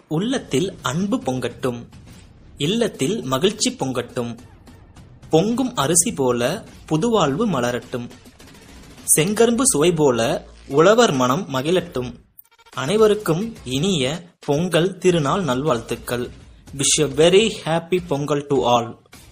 உள்ளத்தில் அன்பு பொங்கட்டும், இல்லத்தில் மகிழ்ச்சி பொங்கட்டும், பொங்கும் அரிசி போல புதுவாழ்வு மலரட்டும், செங்கரும்பு சுவை போல உழவர் மனம் மகிழட்டும். அனைவருக்கும் இனிய பொங்கல் திருநாள் நல்வாழ்த்துக்கள். Wish a very happy Pongal to all.